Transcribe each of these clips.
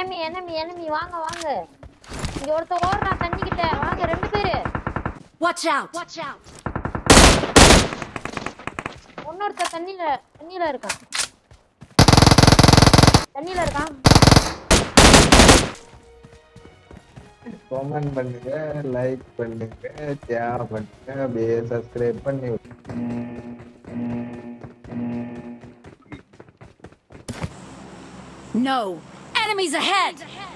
enemy வாங்க வாங்க இங்க ஒருத்தன் ஓடுறான் தண்ணி கிட்ட வாங்க ரெண்டு பேரு watch out இன்னொருத்த தண்ணில இருக்கான் கமெண்ட் பண்ணுங்க லைக் பண்ணுங்க ஷேர் பண்ணுங்க அப்படியே சப்ஸ்கிரைப் பண்ணி no enemies ahead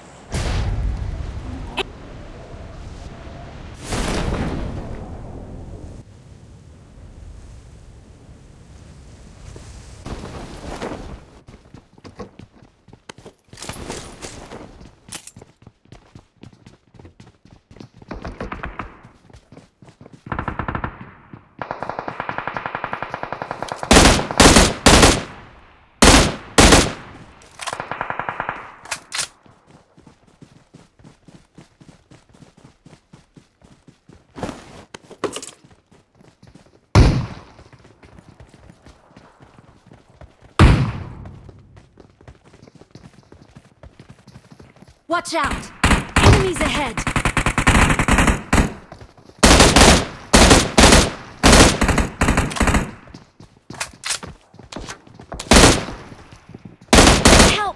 watch out enemies ahead help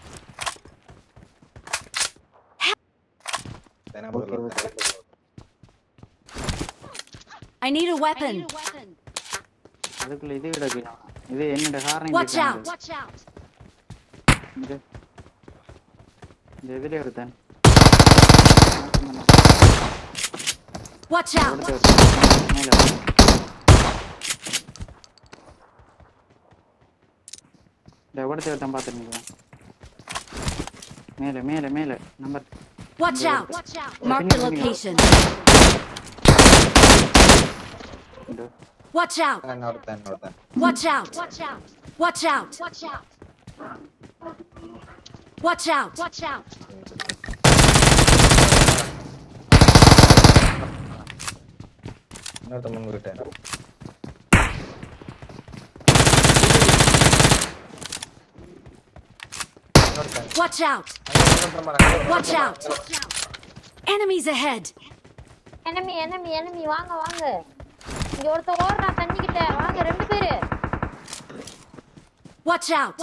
I need a weapon அதுக்குள்ள இது விடணும் இது என்னோட காரணம் watch out இந்த இதுல எடுத்தேன் watch out இந்த ஓடத்தை எடுத்தேன் பாத்துறீங்க மேல number watch out mark the location watch out watch out watch out watch out இன்னொருத்த முன்கிட்ட watch out watch out enemies ahead enemy வாங்க வாங்க இங்க ஒருத்தன் ஓடுறான் தண்ணி கிட்ட வாங்க ரெண்டு பேரு watch out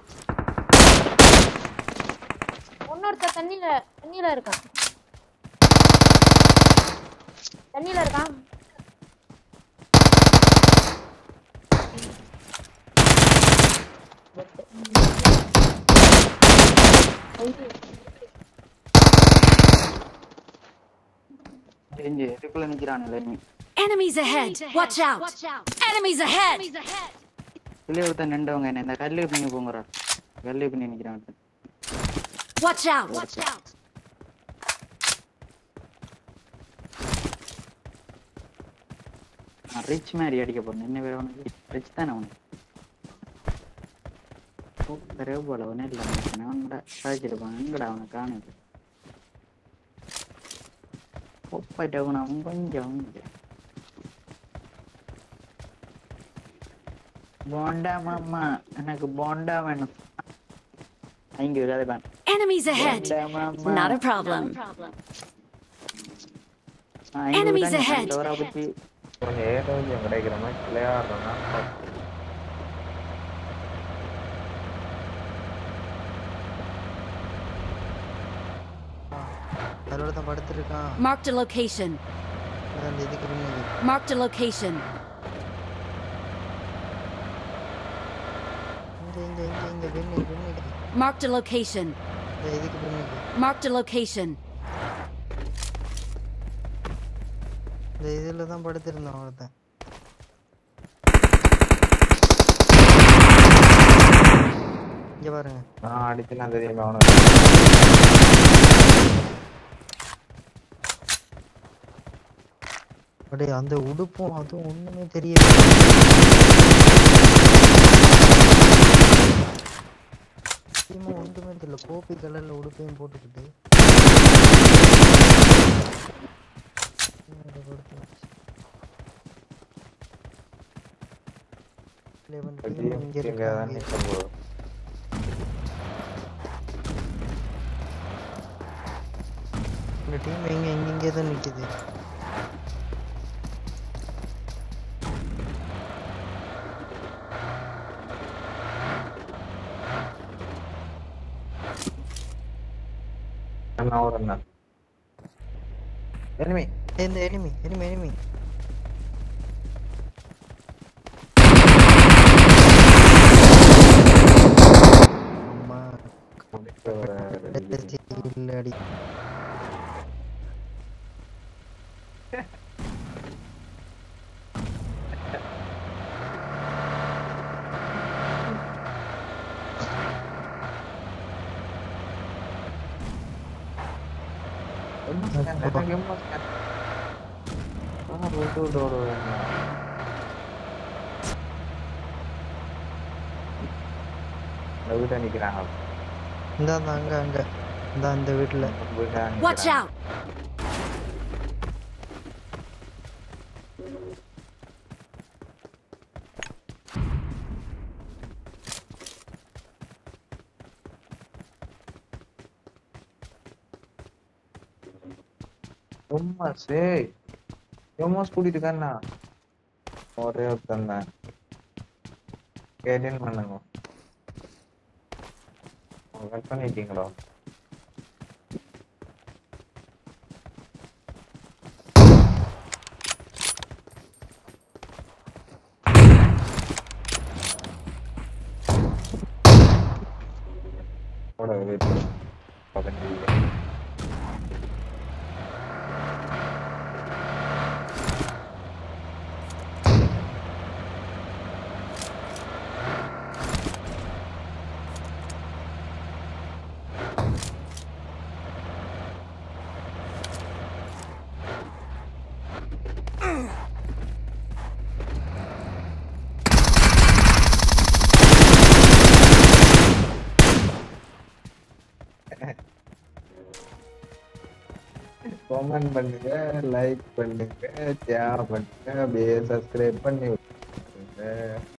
இன்னொருத்த தண்ணில இருக்கான் இங்க இதுக்குள்ள நிக்கறானே enemies ahead watch out enemies ahead இதுல ஒருத்தன் நின்றவங்க என்ன இந்த கல்லு பின்னி போங்கறா கல்லு பின்னி நிக்கறான் watch out ரிச் மாதிரி அடிக்க போறேன் என்ன வேற உனக்கு ரிச் தானே அவனுக்கு வேற போல ஒன்றும் இல்லை அவனோட சாதிச்சிருப்பான் எங்கடா அவனை காணுது ஒப்பாயிட்ட அவன் கொஞ்சம் போண்டா மாமா எனக்கு போண்டா வேணும் இங்க விடாத enemies ahead not a problem enemies ahead கொஞ்சம் ஏதோ கிடைக்கிற மாதிரி விளையாடுறோம்னா அதோட படுத்துருக்கான் marked a location அந்த இதுக்கு பின்னாடி marked a location இங்க பின்னாடி marked a location இதுக்கு பின்னாடி marked a location இந்த இதுல தான் படுத்திருந்தான் ஒருத்தன் இங்க பாருங்க நான் அடிச்சுனா தெரியுமா அவன அடே அந்த உடுப்பும் அதுவும் ஒண்ணுமே தெரியல ஒன்றுமே தெரியல கோபி கலர்ல உடுப்பையும் போட்டுக்கிட்டு இந்த டீம் இங்கே தான் நிக்குது. அண்ணா ஒரு அண்ணா enemy இந்த enemy. அம்மா இல்லடி. இந்த வீட்டுல Watch out! கூட்டிட்டு இருக்காண்ணா ஒரே ஒருத்தன் தான் கேட்டேன் பண்ணுங்க கட் பண்ணிட்டீங்களோ கமெண்ட் பண்ணுங்க, லைக் பண்ணுங்க, ஷேர் பண்ணுங்க, அப்படியே சப்ஸ்கிரைப் பண்ணி விட்டுருங்க.